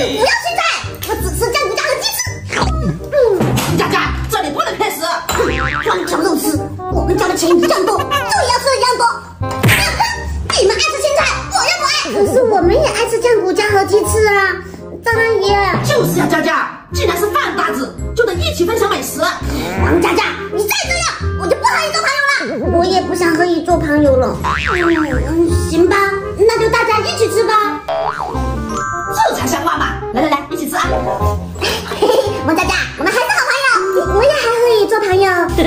不要青菜，我只吃酱骨架和鸡翅。 佳佳，这里不能骗食。 光挑肉吃，我们家的钱一样多，就也要吃一样多。你们爱吃青菜，我又不爱。可是我们也爱吃酱骨架和鸡翅啊，张阿姨。 就是呀，佳佳，既然是饭搭子，就得一起分享美食。 王佳佳，你再这样，我就不和你做朋友了。我也不想和你做朋友了。行吧，那就大家一起吃吧。 这才像话嘛！来来来，一起吃啊！ 嘿嘿，王佳佳，我们还是好朋友。我也还和你做朋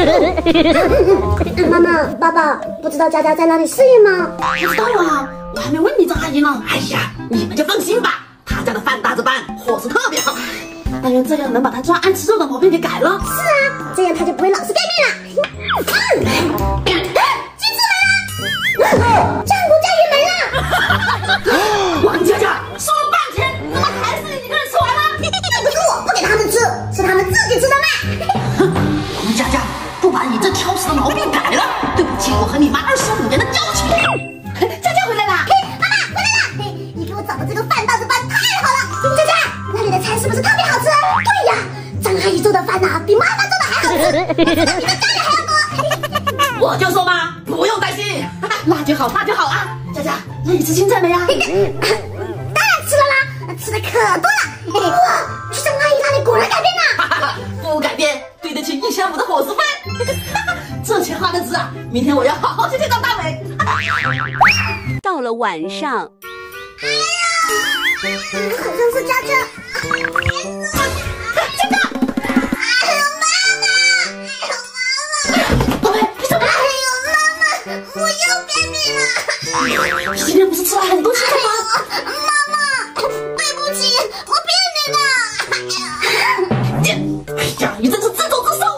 友。妈妈、爸爸，不知道佳佳在哪里适应吗？ 不知道啊，我还没问你张阿姨呢。哎呀，你们就放心吧，她家的饭搭子班伙食特别好。但愿这样能把她专爱吃肉的毛病给改了。 是啊，这样她就不会老是便秘了。鸡翅没了，酱骨架也没了。 王佳佳，说了半天，怎么还是你一个人吃完了？ 不是我不给他们吃，是他们自己吃的嘛。 王佳佳，不把你这挑食的毛病改了，对不起我和你妈25年的交情。佳佳回来啦！ 妈妈回来了，你给我找的这个饭搭子班太好了。佳佳，那里的菜是不是特别好吃？对呀，张阿姨做的饭呐，比妈妈做的还好吃，比你的家里还要多。 我就说嘛，不用担心，那就好，那就好啊。佳佳，那你吃青菜没呀？ 当然吃了啦，吃的可多了。哇，去张阿姨那里果然改变了。 不改变，对得起1500的伙食费。这钱花的值啊！明天我要好好谢谢张大伟。 到了晚上， 哎呀，好像是佳佳。 佳佳， 哎呦妈妈，哎呦妈妈， 宝贝，你怎么了？ 哎呦妈妈，我又便秘了。 你今天不是吃了很多青菜吗？ 妈妈，对不起，我便秘了。 哎呀，你真是自作自受。